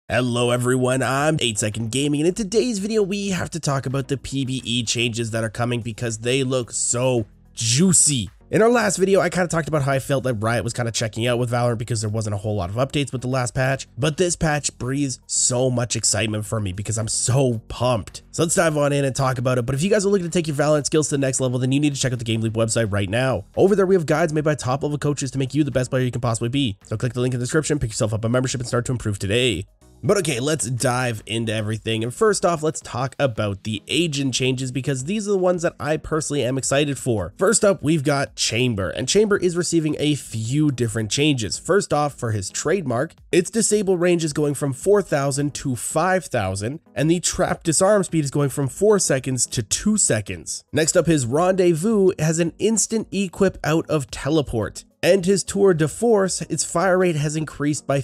Hello everyone, I'm 8Second Gaming, and in today's video we have to talk about the PvE changes that are coming because they look so juicy. In our last video, I kind of talked about how I felt that Riot was kind of checking out with Valorant because there wasn't a whole lot of updates with the last patch, but this patch breathes so much excitement for me because I'm so pumped. So let's dive on in and talk about it. But if you guys are looking to take your Valorant skills to the next level, then you need to check out the Game Leap website right now. Over there, we have guides made by top level coaches to make you the best player you can possibly be. So click the link in the description, pick yourself up a membership, and start to improve today. But okay, let's dive into everything. And first off, let's talk about the agent changes because these are the ones that I personally am excited for. First up, we've got Chamber, and Chamber is receiving a few different changes. First off, for his trademark, its disable range is going from 4,000 to 5,000, and the trap disarm speed is going from 4 seconds to 2 seconds. Next up, his Rendezvous has an instant equip out of teleport. And his Tour de Force, its fire rate has increased by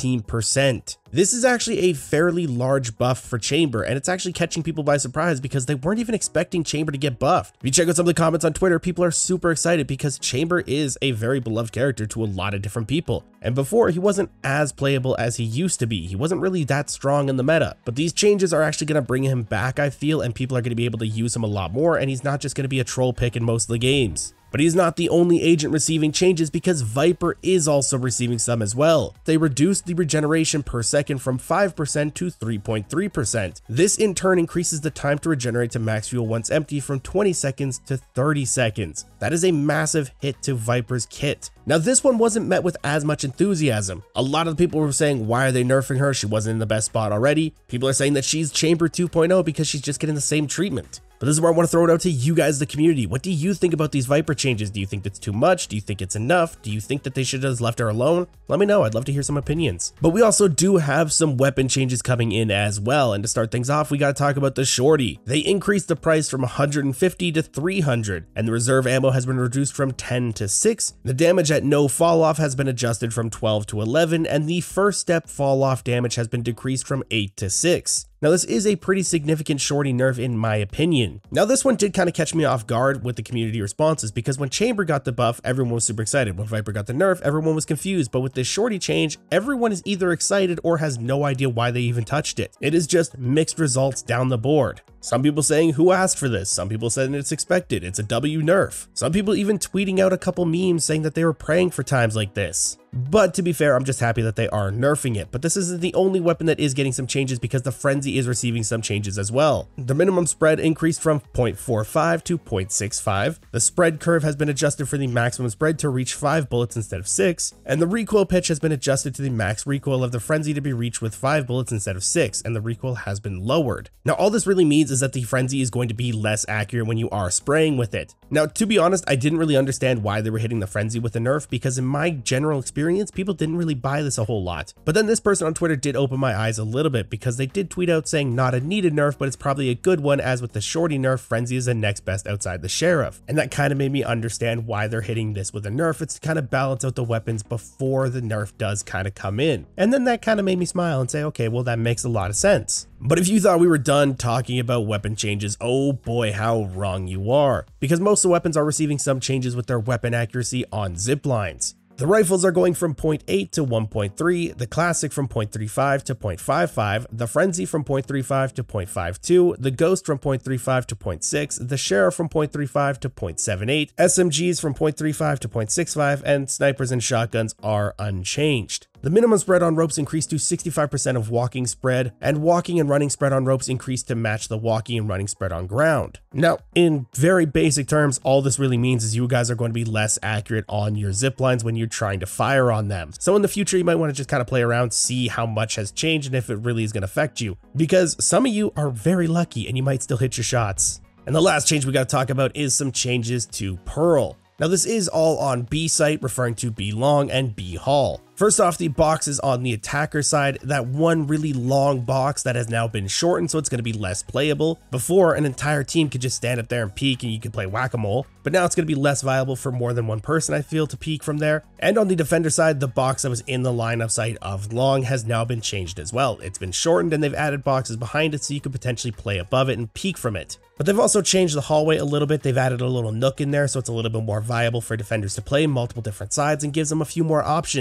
15%. This is actually a fairly large buff for Chamber, and it's actually catching people by surprise because they weren't even expecting Chamber to get buffed. If you check out some of the comments on Twitter, people are super excited because Chamber is a very beloved character to a lot of different people. And before, he wasn't as playable as he used to be. He wasn't really that strong in the meta, but these changes are actually going to bring him back, I feel, and people are going to be able to use him a lot more, and he's not just going to be a troll pick in most of the games. But he's not the only agent receiving changes because Viper is also receiving some as well. They reduced the regeneration per second from 5% to 3.3%. This in turn increases the time to regenerate to max fuel once empty from 20 seconds to 30 seconds. That is a massive hit to Viper's kit. Now this one wasn't met with as much enthusiasm. A lot of the people were saying, why are they nerfing her? She wasn't in the best spot already. People are saying that she's Chamber 2.0 because she's just getting the same treatment. But this is where I want to throw it out to you guys, the community. What do you think about these Viper changes? Do you think that's too much? Do you think it's enough? Do you think that they should have just left her alone? Let me know. I'd love to hear some opinions. But we also do have some weapon changes coming in as well. And to start things off, we got to talk about the Shorty. They increased the price from 150 to 300, and the reserve ammo has been reduced from 10 to 6. The damage at no fall off has been adjusted from 12 to 11, and the first step fall off damage has been decreased from 8 to 6. Now this is a pretty significant Shorty nerf in my opinion. Now this one did kind of catch me off guard with the community responses because when Chamber got the buff, everyone was super excited. When Viper got the nerf, everyone was confused. But with this Shorty change, everyone is either excited or has no idea why they even touched it. It is just mixed results down the board. Some people saying who asked for this, some people saying it's expected, it's a W nerf. Some people even tweeting out a couple memes saying that they were praying for times like this. But to be fair, I'm just happy that they are nerfing it. But this isn't the only weapon that is getting some changes because the Frenzy is receiving some changes as well. The minimum spread increased from 0.45 to 0.65. The spread curve has been adjusted for the maximum spread to reach 5 bullets instead of 6. And the recoil pitch has been adjusted to the max recoil of the Frenzy to be reached with 5 bullets instead of 6. And the recoil has been lowered. Now all this really means is that the Frenzy is going to be less accurate when you are spraying with it. Now to be honest, I didn't really understand why they were hitting the Frenzy with the nerf because in my general experience, people didn't really buy this a whole lot. But then this person on Twitter did open my eyes a little bit because they did tweet out saying not a needed nerf, but it's probably a good one, as with the Shorty nerf, Frenzy is the next best outside the Sheriff. And that kind of made me understand why they're hitting this with a nerf. It's to kind of balance out the weapons before the nerf does kind of come in. And then that kind of made me smile and say, okay, well that makes a lot of sense. But if you thought we were done talking about weapon changes, oh boy, how wrong you are. Because most of the weapons are receiving some changes with their weapon accuracy on ziplines. The rifles are going from 0.8 to 1.3, the classic from 0.35 to 0.55, the Frenzy from 0.35 to 0.52, the Ghost from 0.35 to 0.6, the Sheriff from 0.35 to 0.78, SMGs from 0.35 to 0.65, and snipers and shotguns are unchanged. The minimum spread on ropes increased to 65% of walking spread, and walking and running spread on ropes increased to match the walking and running spread on ground. Now, in very basic terms, all this really means is you guys are going to be less accurate on your zip lines when you're trying to fire on them. So in the future, you might want to just kind of play around, see how much has changed and if it really is going to affect you, because some of you are very lucky and you might still hit your shots. And the last change we got to talk about is some changes to Pearl. Now this is all on B site, referring to B long and B hall. First off, the boxes on the attacker side, that one really long box that has now been shortened, so it's going to be less playable. Before, an entire team could just stand up there and peek and you could play whack-a-mole, but now it's going to be less viable for more than one person, I feel, to peek from there. And on the defender side, the box that was in the line of sight of long has now been changed as well. It's been shortened and they've added boxes behind it so you could potentially play above it and peek from it. But they've also changed the hallway a little bit. They've added a little nook in there so it's a little bit more viable for defenders to play multiple different sides and gives them a few more options. Now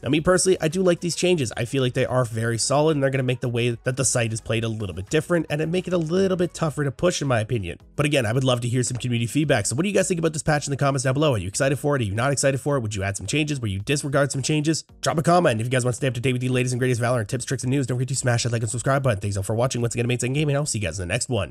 Now, me personally, I do like these changes. I feel like they are very solid and they're going to make the way that the site is played a little bit different and it make it a little bit tougher to push in my opinion. But again, I would love to hear some community feedback. So what do you guys think about this patch in the comments down below? Are you excited for it? Are you not excited for it? Would you add some changes? Would you disregard some changes? Drop a comment. If you guys want to stay up to date with the latest and greatest Valorant tips, tricks, and news, don't forget to smash that like and subscribe button. Thanks all for watching. Once again, Mates and Gaming. I'll see you guys in the next one.